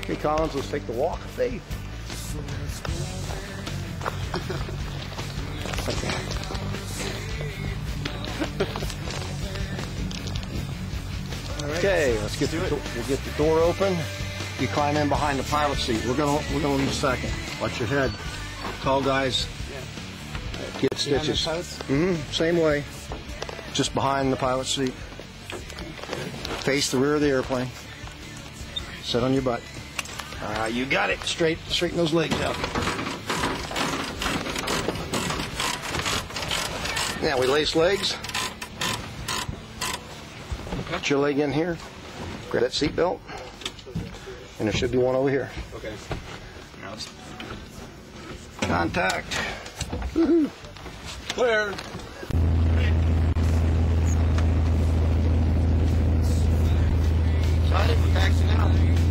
Okay, Collins, let's take the walk of faith. Okay, let's get we'll get the door open. You climb in behind the pilot seat. We're gonna need a second. Watch your head. Tall guys get stitches. Same way. Just behind the pilot seat. Face the rear of the airplane. Sit on your butt. You got it. Straighten those legs out. Now we lace legs. Put your leg in here. Grab that seat belt. And there should be one over here. Okay. Contact. Woohoo. Clear. Excited? We're taxiing out.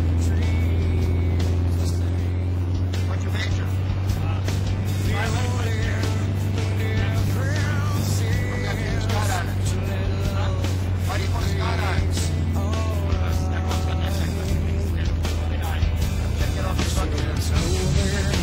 What's your picture? Why do you want to skydive? Check it off the bucket.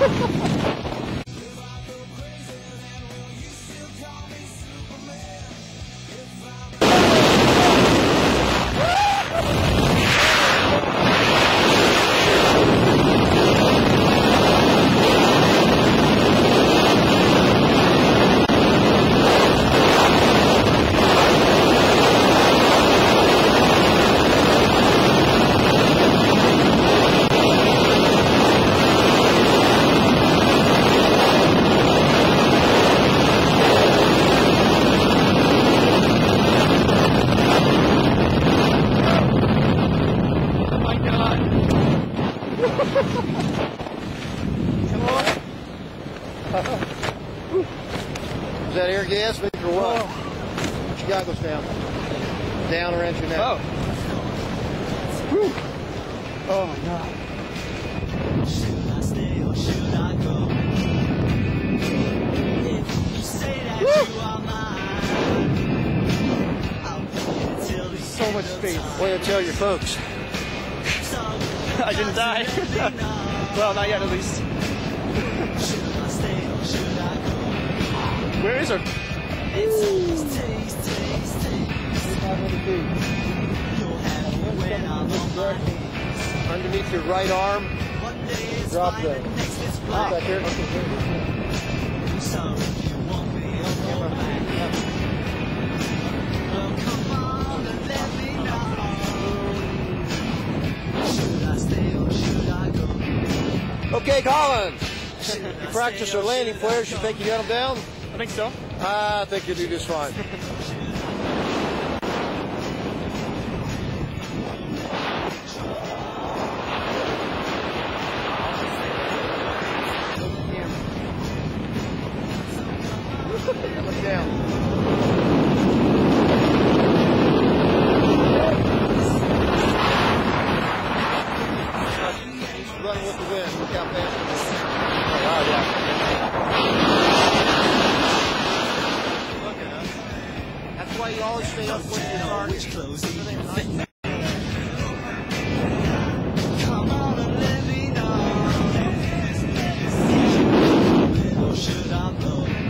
Is that air gas leak or what? What you got goes down? Down around your neck. Oh. Whew. Oh my God. Should I stay or should I go? If you say that you are mine, I'll be here till the So much space. What do you tell your folks? I didn't die. Well, not yet at least. Should I stay or should I go? Where is her? It's taste. You'll have me when I'm on my knees. Underneath your right arm, One day it's drop fine, the the next it's back black. here. So if you want me, I'll go back. Well, come on and let me know. Should I stay or should I go? Okay, Colin. You practice our landing flares. You think you got them down? I think so. I think you'll do just fine. Look down. Running with the wind. Look out there. Oh, yeah. That's why you always stay up with your target. Come on and let me know. Or should I go?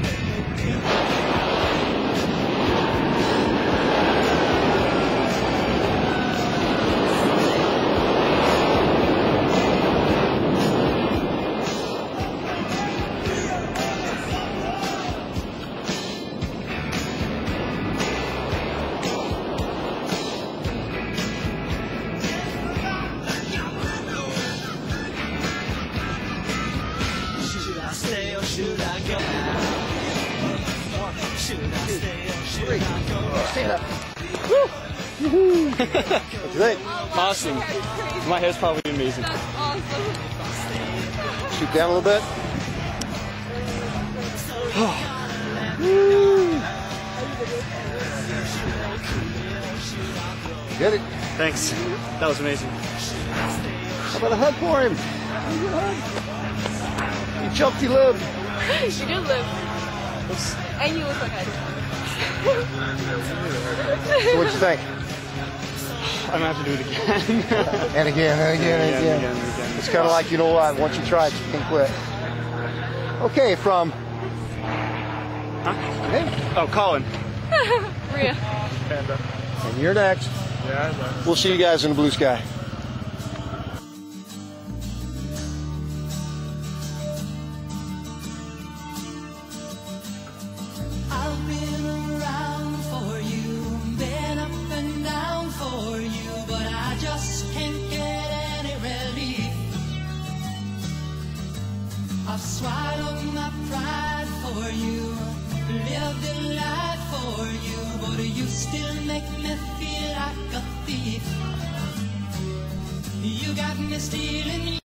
Should I stay or should I go? Should I stay or should I go? Stand up. What you think? Awesome. My hair's probably amazing. That's awesome. Shoot down a little bit. Get it. Thanks. That was amazing. How about a hug for him? You chunky love. You do live. And you look like I do. So what'd you think? I'm gonna have to do it again. And again, and again, and again. again. It's kind of like, you know what, once you try it, you can't quit. Okay, from... Hey, Oh, Colin. Maria. Panda. and you're next. Yeah, I know. We'll see you guys in the blue sky. I've been around for you, been up and down for you, but I just can't get any relief. I've swallowed my pride for you, lived a life for you, but you still make me feel like a thief. You got me stealing